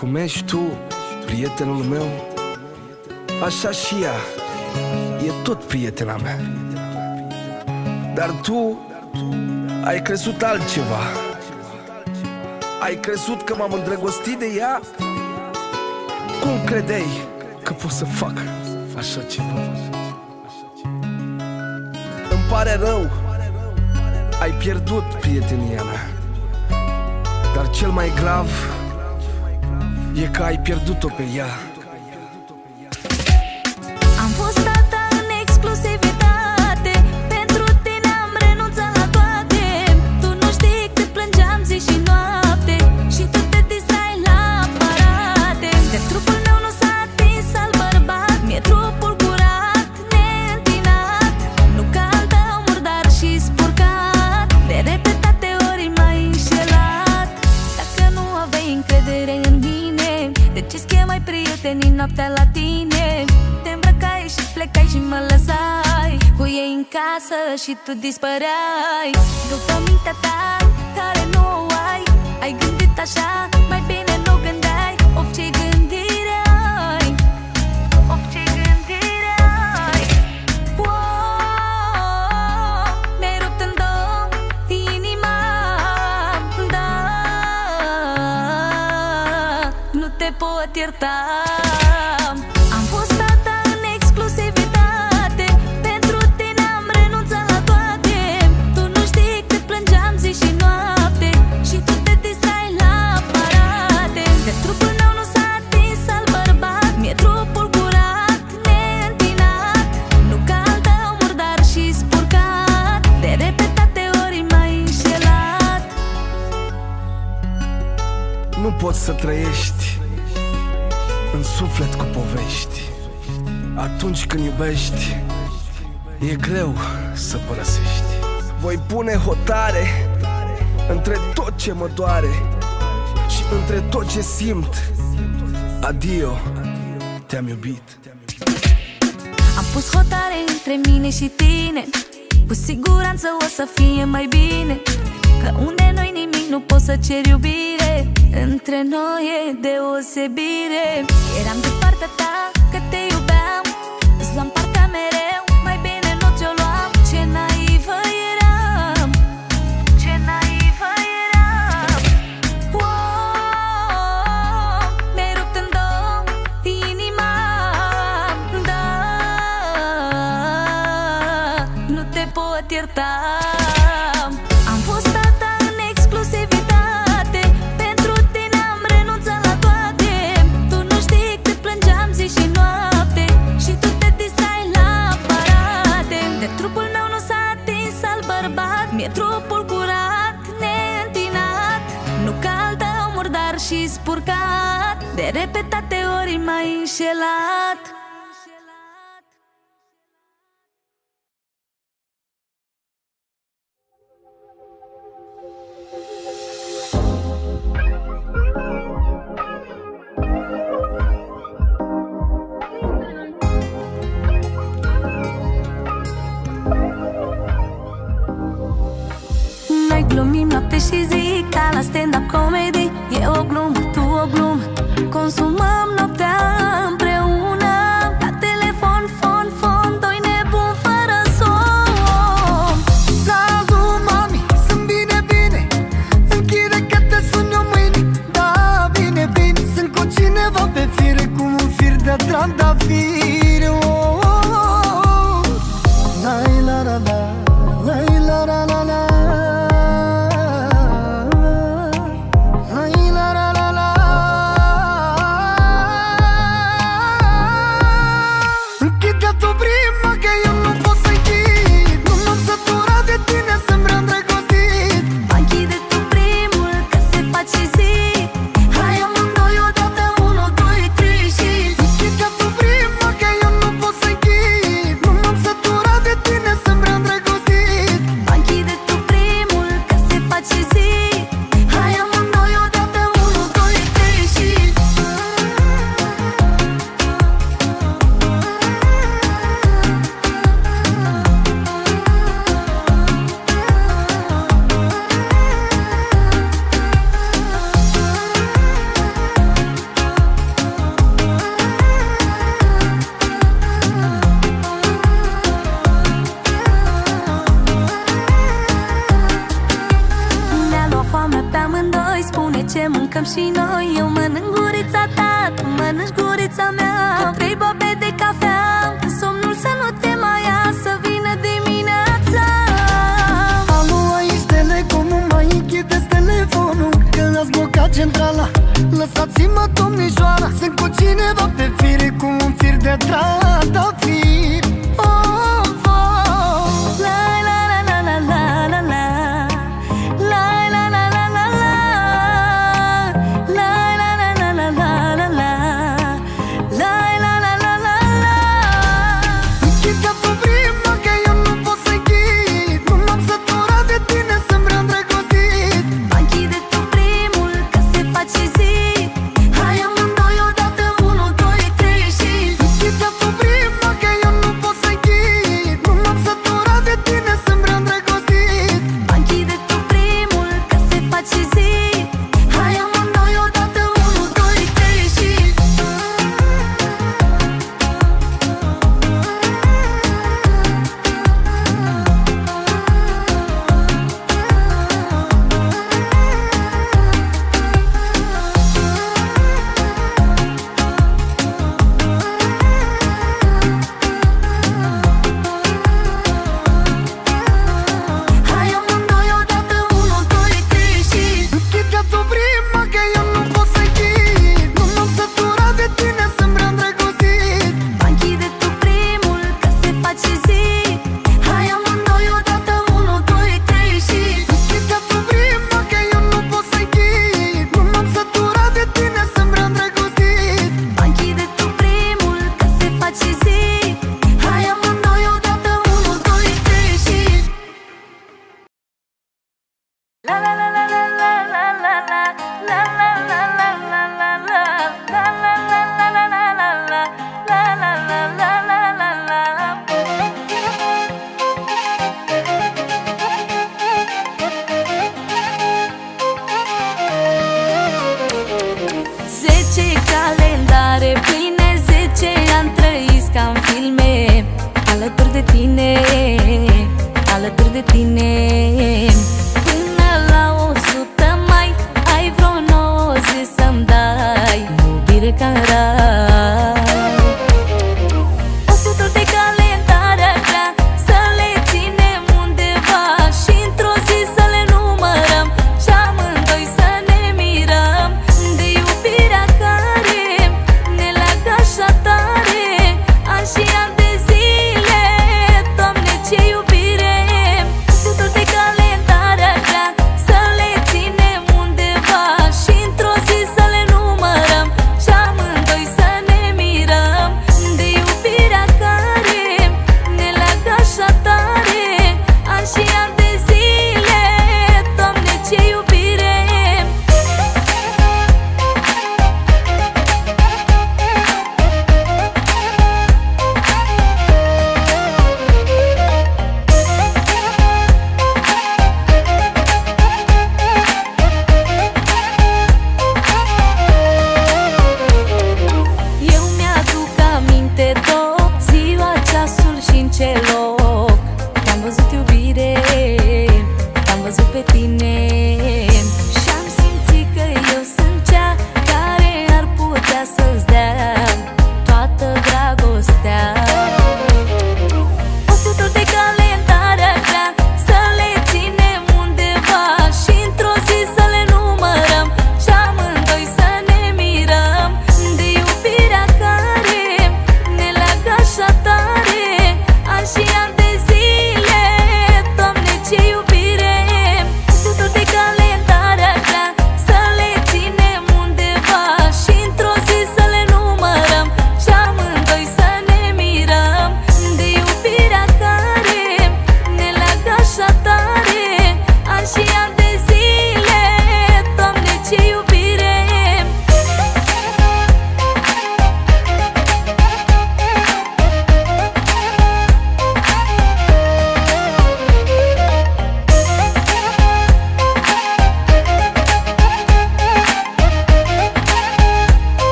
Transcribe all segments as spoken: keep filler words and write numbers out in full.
Cum ești tu, prietenul meu, așa și ea e tot prietena mea. Dar tu ai crezut altceva. Ai crezut că m-am îndrăgostit de ea? Cum credeai că pot să fac așa ceva? Îmi pare rău, ai pierdut prietenia mea. Dar cel mai grav e că ai pierdut-o pe ea. Am fost tata în exclusivitate, pentru tine am renunțat la toate. Tu nu știi cât plângeam zi și noapte, și tu te distrai la aparate. De trupul meu nu s-a atins al bărbat, mi-e trupul curat, neîntinat, nu ca al tău murdar și spurcat. De repetate ori m-ai înșelat. Dacă nu aveai încredere în mine, de ce schemai prietenii noaptea la tine? Te îmbrăcai și plecai și mă lăsai cu ei în casă și tu dispăreai. După mintea ta, care nu o ai, ai gândit așa, mai bine nu gândeai. Of, ce gândire ai, of, ce gândire ai. Wow, mi-ai rupt în două inima, da, nu te pot ierta. Am fost tata în exclusivitate, pentru tine am renunțat la toate. Tu nu știi cât plângeam zi și noapte, și tu te distrai la aparate. De trupul meu nu s-a atins al bărbat, mi-e trupul curat, neîntinat, nu ca al tău murdar și spurcat. De repetate ori m-ai înșelat. Nu poți să trăiești în suflet cu povești. Atunci când iubești, e greu să părăsești. Voi pune hotare între tot ce mă doare și între tot ce simt. Adio, te-am iubit. Am pus hotare între mine și tine, cu siguranță o să fie mai bine, că unde noi nimic nu poți să ceri iubire. Între noi e deosebire. Eram de partea ta că te iubeam, îți luam partea mereu, mai bine nu ți-o luam. Ce naivă eram, ce naivă eram. Wow, mi-ai rupt în două inima, da, nu te pot ierta. Am fost tata în exclusivitate, pentru tine am renunțat la toate. Tu nu știi cât plângeam zi și noapte, și tu te distrai la aparate. De trupul meu nu s-a atins al bărbat, mi-e trupul curat, neîntinat, nu ca al tău murdar și spurcat. De repetate ori m-ai înșelat. Noi glumim noapte și zi, ca la stand-up comedy. E o glumă, tu o glumă, consumăm noaptea împreună. La telefon, fon, fon, doi nebuni fără somn. Salut, mami, sunt bine, bine. Închide că te sun eu mâine. Da, bine, bine. Sunt cu cineva pe fire, cu un fir de trandafiri. Oh, oh, oh, oh. Lai, la, la, la. Lai, la, la, la, la. Hai amândoi odată, unu, doi, trei și închide tu prima, că noapte mâncăm și noi. Eu mănânc gurița ta, tu mănânci gurița mea. Cu trei bobe de cafea, somnul să nu te mai ia, să vină dimineața. Alo, aici Telecom, nu mai închideți telefonul, că ați blocat centrala. Lăsați-mă, domnișoara, sunt cu cineva pe fire, cu un fir de trandafir. Oh, oh. La la la la la la la la. La la la la la la. La la la la la la la la. La la la la la la. Închide tu prima, că eu nu pot să închid. Nu m-am săturat de tine, sunt prea îndrăgostit. Închide tu primul, că se face zi. Hai amândoi odată, unu, doi, trei și închide tu prima, că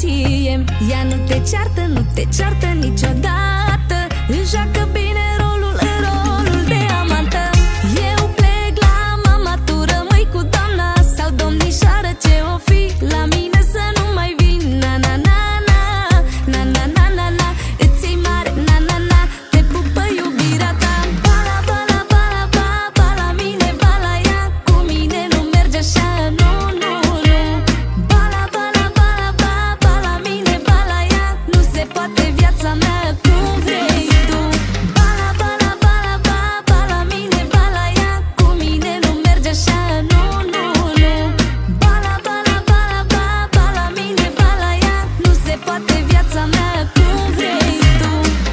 bogăție. Ea nu te ceartă, nu te ceartă niciodată. Își joacă bine rolul în rolul de amantă. Eu plec la mama, tu rămâi cu doamna sau domnișoară, ce o fi, la mine să nu mai vin. Na na na na, na na na na na, îți iei mare, na na na, te pupă iubirea ta. Bala, bala, bala, ba, ba la mine, ba la ea, cu mine nu merge așa, nu, nu, nu. Bala, bala, bala, ba, ba la mine, ba la ea, nu se poate viața mea cum vrei tu. Bala, bala, bala, ba, ba la mine, ba la ea, cu mine nu merge așa, nu, nu, nu. Bala, bala, bala, ba, ba la mine, ba la ea, nu se poate viața mea cum vrei tu.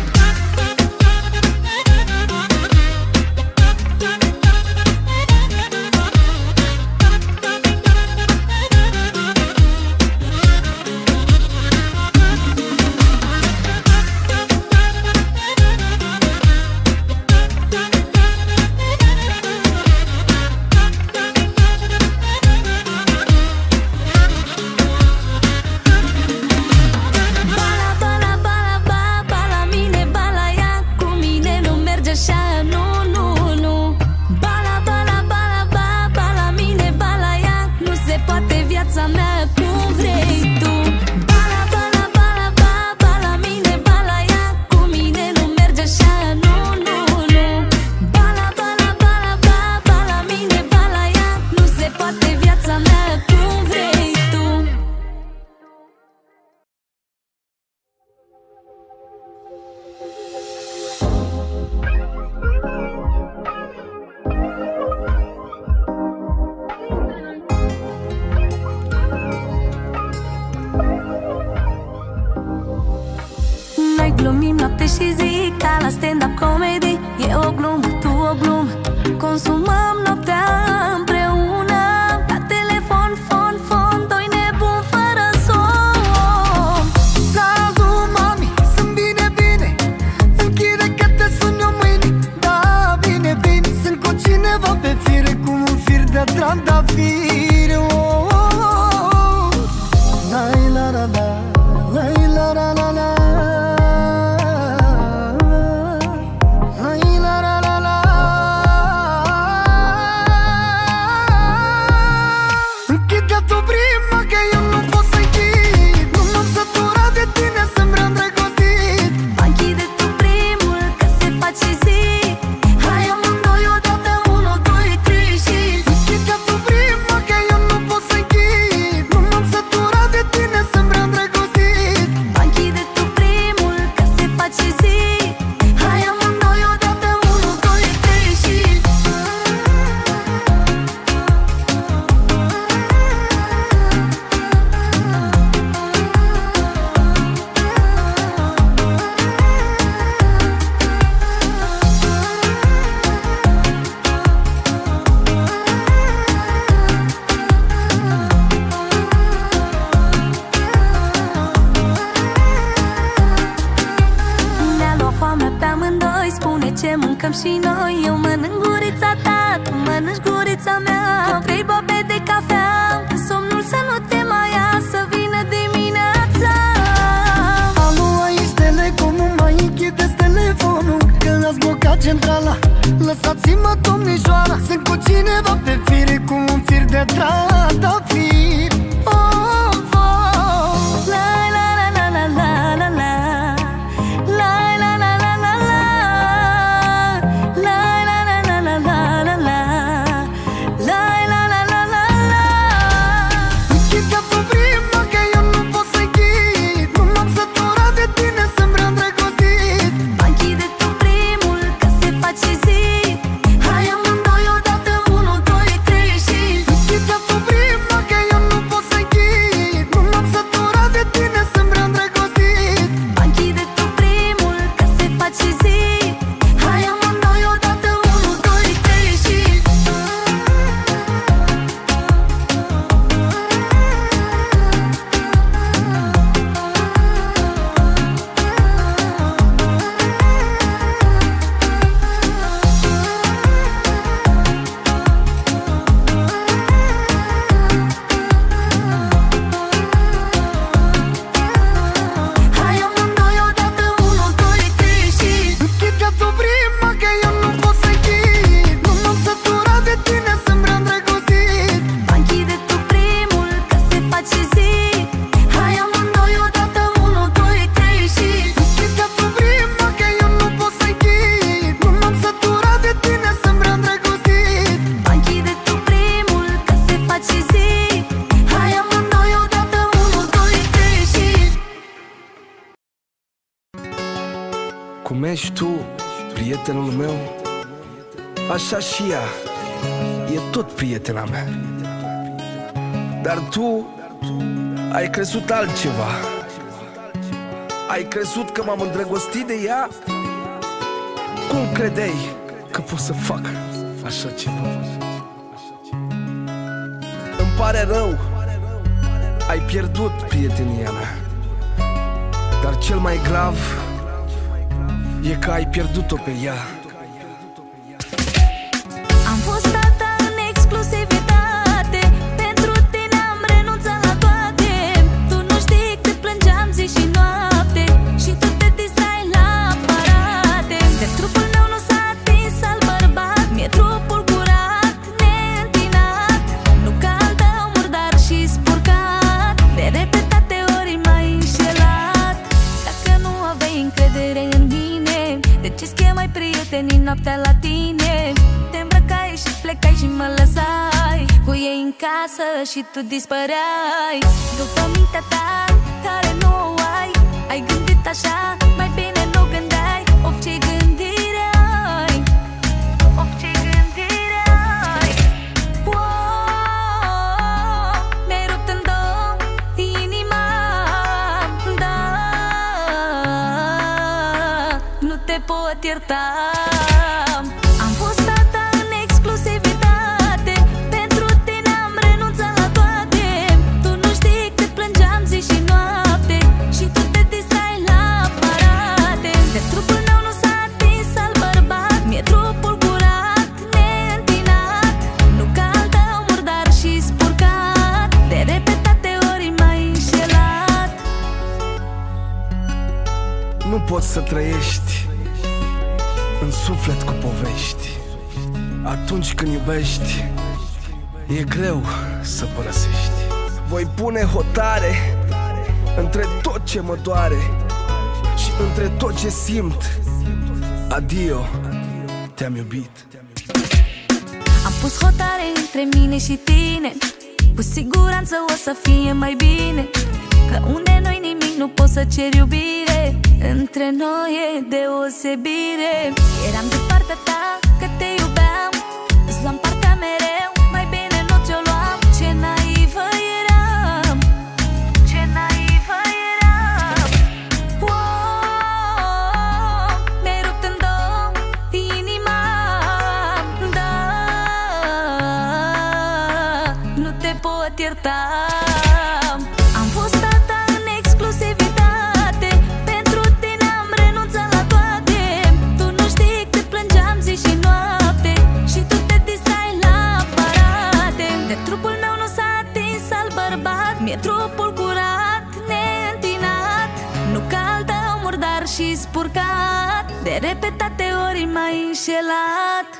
Bala, bala, bala, ba, ba la mine, ba la ea, cu mine nu merge așa, nu, nu, nu. Bala, bala, bala, ba, ba la mine, ba la ea, nu se poate viața mea cum vrei tu. Bala, bala, bala, ba, ba la mine, ba la ea, cu mine nu merge așa, nu, nu, nu. Bala, bala, bala, ba, ba la mine, ba la ea, nu se poate viața mea cum vrei tu. Noi glumim noapte și zi, ca la stand-up comedy. E o glumă, tu o glumă, consumăm noaptea împreună. La telefon, fon, fon, doi nebuni fără somn. Salut, mami, sunt bine, bine. Închide că te sun eu mâine. Da, bine, bine. Sunt cu cineva pe fire, cu un fir de trandafiri. Oh, oh, oh, oh. Lai, la, la, la. Lai, la, la, la, la. Lai, la, la, la, la. Închide tu prima, că eu nu pot să închid. Nu m-am săturat de tine, să-mi vrea îndrăgostit. Închide tu primul, că se face zi. Hai amândoi odată, unu, doi, trei și închide tu prima, că eu nu pot să închid. Nu m-am săturat de tine, să-mi vrea îndrăgostit. Închide tu primul, că se face zi. Hai amândoi odată, unu, doi, trei și Ne-a luat foamea pe amândoi, spune ce mâncăm și noi. Eu mănânc gurița ta, tu mănânci gurița mea. Cu trei bobe de cafea, somnul să nu te mai ia, să vină dimineața. Alo, aici Telecom, nu mai închideți telefonul, că ați blocat centrala. Lăsați-mă, domnișoara, sunt cu cineva pe fire, cu un fir de trandafiri. Oh, oh. La la la la la la la la. La la la la la la. La la la la la la la la. La la la la la la. Închide tu prima, că eu nu pot să închid. Nu m-am săturat de tine, să-mi vrea îndrăgostit. Închide tu primul, că se face zi. Hai amândoi odată, unu, doi, trei și închide tu prima, că eu nu pot să închid. Nu m-am săturat de tine, să-mi vrea îndrăgostit. Închide tu primul, că se face zi. Hai amândoi odată, unu, doi, trei și Cum ești tu, prietenul meu, așa și ea e tot prietena mea. Dar tu ai crezut altceva. Ai crezut că m-am îndrăgostit de ea? Cum credeai că pot să fac așa ceva? Îmi pare rău, ai pierdut prietenia mea. Dar cel mai grav e că ai pierdut-o pe ea. Am fost tata în exclusivitate, pentru tine am renunțat la toate. Tu nu știi cât plângeam zi și noapte, și tu te distrai la aparate. De trupul meu nu s-a atins al bărbat, mi-e trupul curat, neîntinat, nu ca al tău murdar și spurcat. De repetate ori m-ai înșelat. Dacă nu aveai încredere în mine, de ce schemai prietenii noaptea la tine? Te îmbrăcai și plecai și mă lăsai cu ei în casă și tu dispăreai. După mintea ta, care nu o ai, ai gândit așa, mai bine nu gândeai. Of, ce gândire ai, of, ce gândire ai. Wow, mi-ai rupt în două inima, da, nu te pot ierta. Am fost tata în exclusivitate, pentru tine am renunțat la toate. Tu nu știi cât plângeam zi și noapte, și tu te distrai la aparate. De trupul meu nu s-a atins al bărbat, mi-e trupul curat, neîntinat, nu ca al tău murdar și spurcat. De repetate ori m-ai înșelat. Nu poți să trăiești în suflet cu povești. Atunci când iubești, e greu să părăsești. Voi pune hotare între tot ce mă doare și între tot ce simt. Adio, te-am iubit. Am pus hotare între mine și tine, cu siguranță o să fie mai bine, că unde noi nimic nu poți să ceri iubire. Între noi e deosebire. Eram de partea ta că te iubeam, îți luam partea mereu, mai bine nu ți-o luam. Ce naivă eram, ce naivă eram. Wow, mi-ai rupt în două inima, da, nu te pot ierta. Am fost tata în exclusivitate, pentru tine am renunțat la toate. Tu nu știi cât plângeam zi și noapte, și tu te distrai la aparate. De trupul meu nu s-a atins al bărbat, mi-e trupul curat, neîntinat, nu ca al tău murdar și spurcat. De repetate ori m-ai înșelat.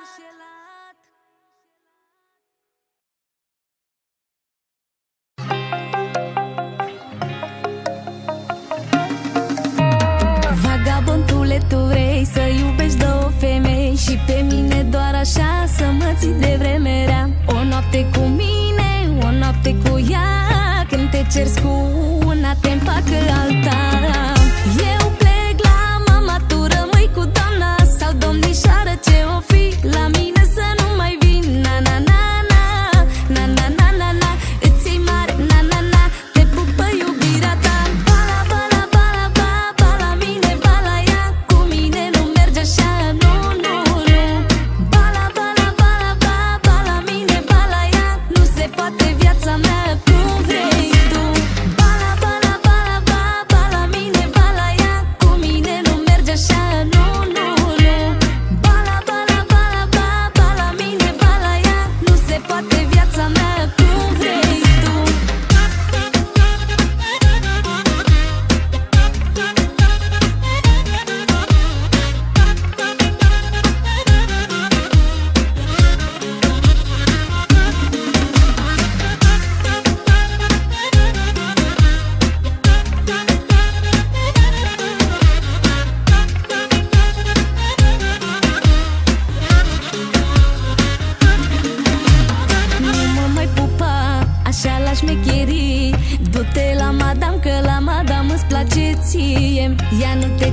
Vagabondule, tu vrei să iubești două femei, și pe mine doar așa să mă ții de vreme rea. O noapte cu mine, o noapte cu ea, când te ceri cu una, te împacă alta. Eu plec la mama, tu rămâi cu doamna sau domnișoară, ce o fi, la mine să nu mai vin. Na na na na, na na na na na, îți iei mare, na na na, te pupă iubirea ta. Bala, bala, bala, bala, bala mine, bala ea, cu mine nu merge așa, nu, nu, nu. Bala, bala, bala, bala, bala mine, bala ea, nu se poate viața mea cum vrei tu. Bala, bala, bala, bala, bala mine, bala ea, cu mine nu merge așa, nu, nu, nu. Bala, bala, bala, bala, bala mine, bala ea, nu se poate viața mea cum vrei tu. Nu mă mai pupa așa la șmecherii, du-te la madame, că la madame îți place ție. Ea nu te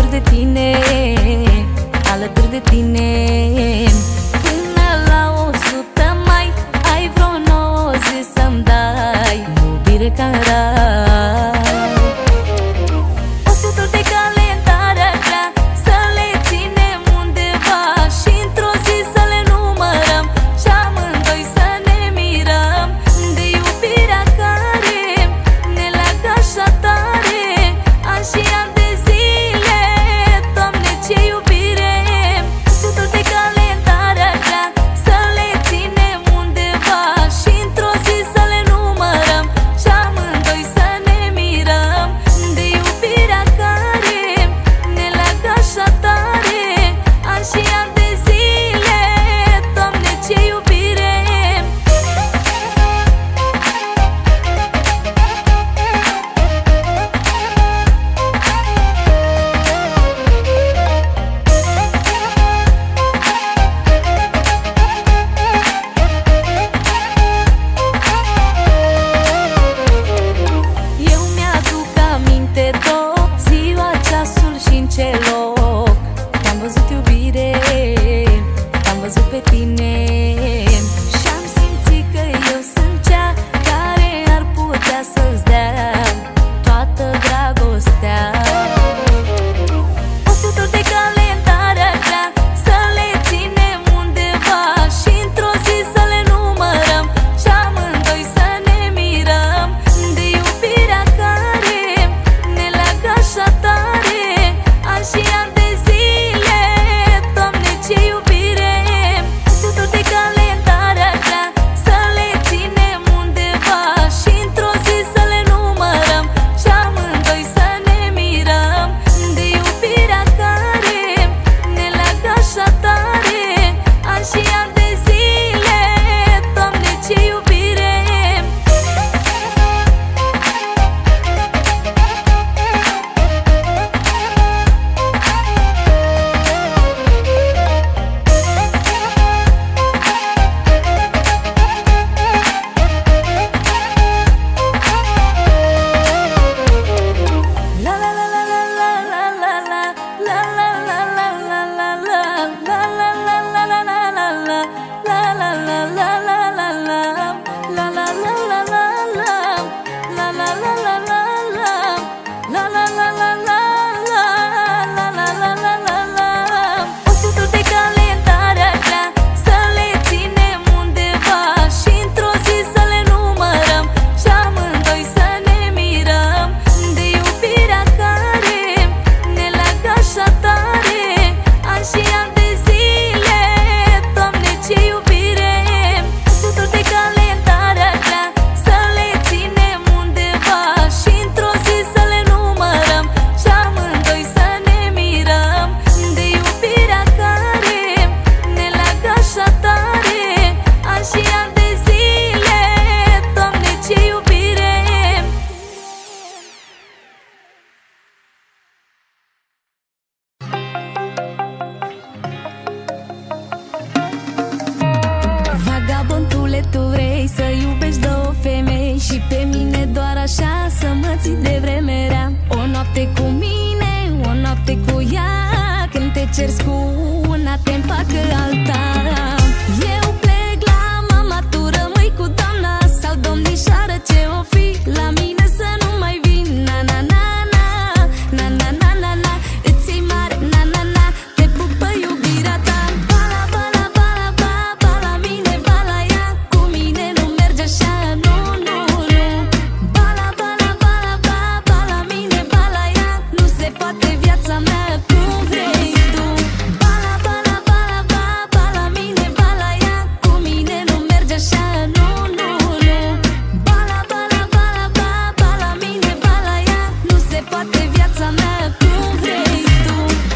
așa să mă ții de vreme rea. O noapte cu mine, o noapte cu ea. Când te ceri cu una, te împacă alta. Eu plec la mama, tu rămâi cu doamna sau domnișoară, ce o fi, la mine să nu mai vin. Na na na na, na na na na na, îți iei mare, na na na, te pupă iubirea ta. Bala, bala, bala, ba, ba la mine, ba la ea, cu mine nu merge așa, nu, nu, nu. Bala, bala, bala, ba, ba la mine, ba la ea, nu se poate viața mea cum vrei tu. Bala, bala, bala, ba, ba la mine, ba la ea, cu mine nu merge așa, nu, nu, nu. Bala, bala, bala, ba, ba la mine, ba la ea, nu se poate viața mea cum vrei tu.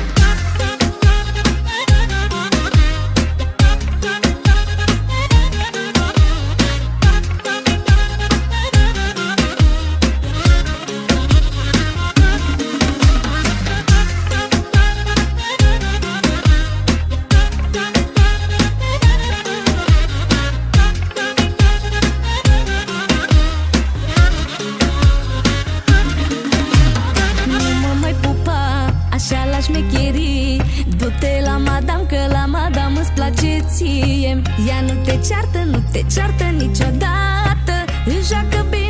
Nu mă mai pupa așa la șmecherii. Du-te la madam, că la madam îți place ție. Ea nu te ceartă, nu te ceartă niciodată. Își joacă bine